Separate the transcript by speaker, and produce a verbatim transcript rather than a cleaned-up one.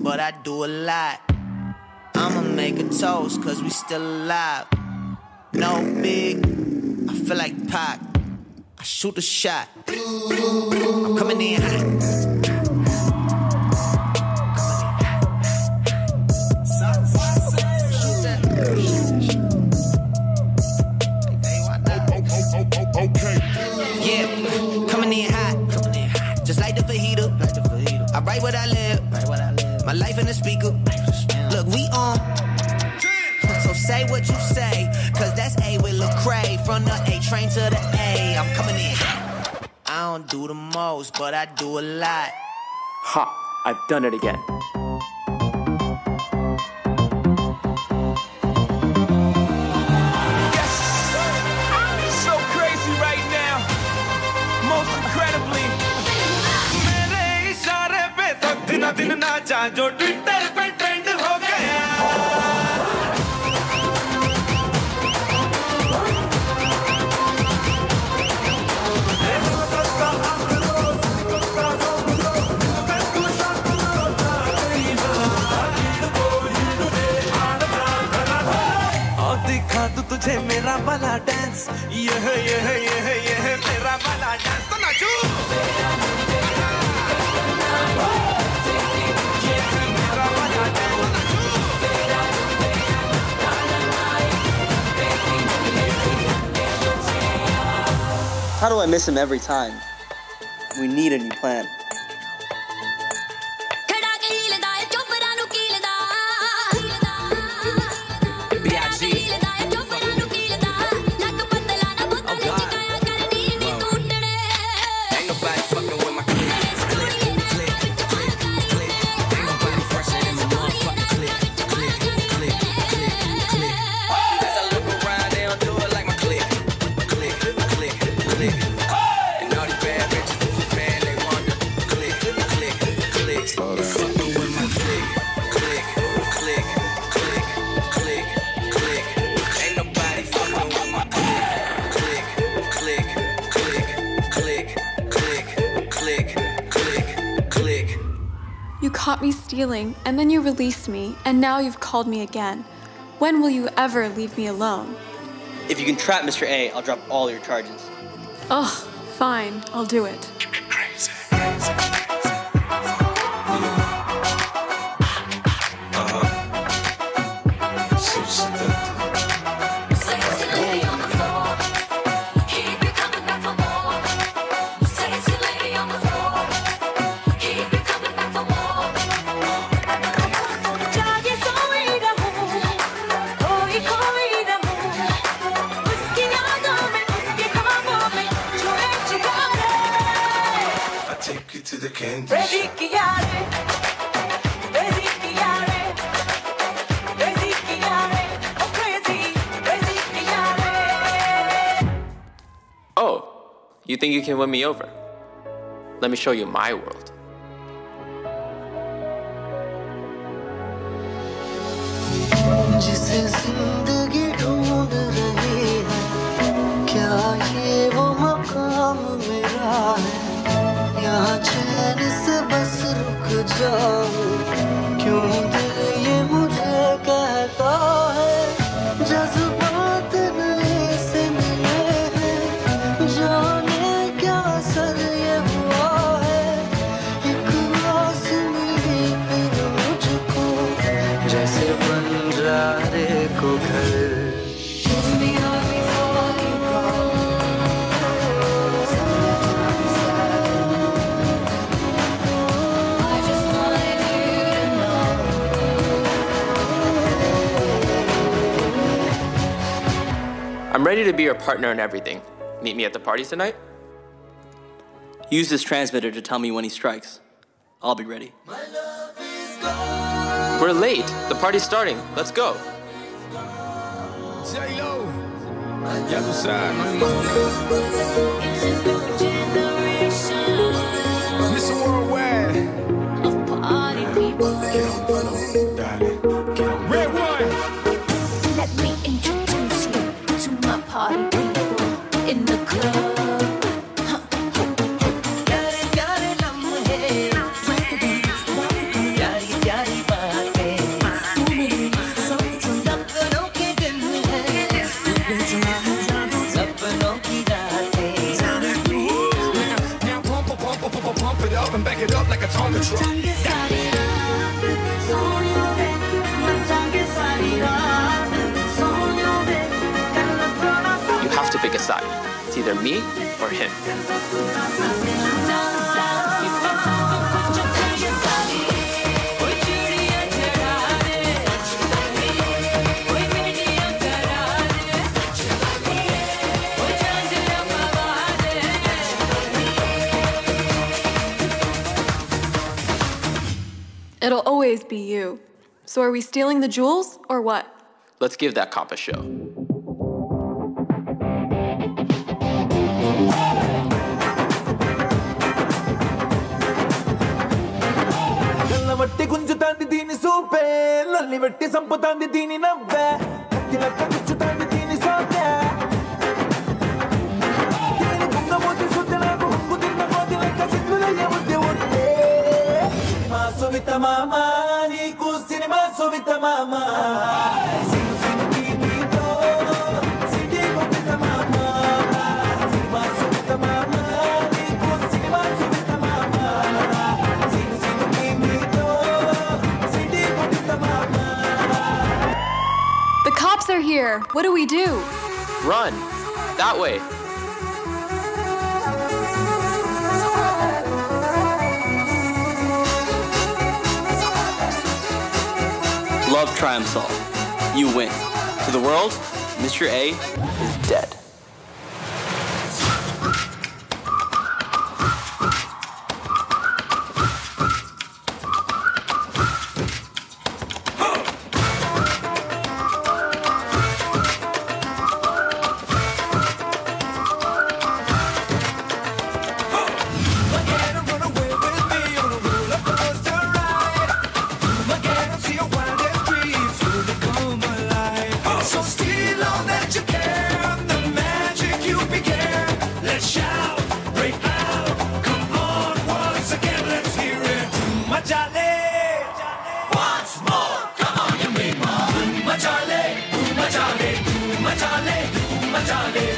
Speaker 1: but I do a lot. I'ma make a toast, cause we still alive. No big, I feel like Pac. I shoot a shot. I'm coming in hot. Yeah, coming in hot. Just like the fajita. I write what I live. My life in the speaker. Look, we on. So say what you say, cause that's A with Lecrae. From the A train to the A, I'm coming in hot. I don't do the most, but I do a lot.
Speaker 2: Ha, I've done it again.
Speaker 3: दिन नाचा जो Twitter पे trend हो गया और दिखा तू तुझे मेरा वाला डांस ये है ये है ये है ये है मेरा वाला डांस तो नाचो
Speaker 4: How do I miss him every time? We need a new plan.
Speaker 5: You caught me stealing, and then you released me, and now you've called me again. When will you ever leave me alone?
Speaker 4: If you can trap Mister A, I'll drop all your charges.
Speaker 5: Ugh, fine, I'll do it.
Speaker 3: Crazy, crazy.
Speaker 2: Oh, you think you can win me over? Let me show you my world.
Speaker 6: जिसे जिंदगी ढूंढ रही है क्या ये वो मकाम मेरा है यहाँ चैन से बस रुक जाऊं क्यों दिल ये मुझे कहता है जज्बात नए से मिले हैं जाने क्या असर ये हुआ है एक आस मिली फिर मुझको जैसे बंजारे को घर
Speaker 2: I'm ready to be your partner in everything. Meet me at the party tonight?
Speaker 4: Use this transmitter to tell me when he strikes. I'll be ready.
Speaker 2: We're late. The party's starting. Let's go.
Speaker 3: Mister Worldwide. Red one.
Speaker 7: Let me introduce you to my party people in the club. प्यारे प्यारे लम्हे, प्यारी प्यारी
Speaker 3: up and back it up like a Tonka truck.
Speaker 2: You have to pick a side. It's either me or him.
Speaker 5: It'll always be you. So are we stealing the jewels, or what?
Speaker 2: Let's give that cop a show.
Speaker 3: Vatti gunjutandi dini soupe, lolli vatti samputandi dini navve, katti lakka kuchutandi dini sote. Dini bunga moti sutena ko hungu dinna moti lakka situla ye mudde utte. Cinema sovita mama, niku cinema sovita mama. Sing sing dini to, sidi sovita mama. Cinema sovita mama, niku cinema sovita mama. Sing sing dini to.
Speaker 5: The cops are here. What do we do?
Speaker 2: Run! That way!
Speaker 4: Love triumphs all. You win. To the world, Mister A is dead.
Speaker 3: Charlie,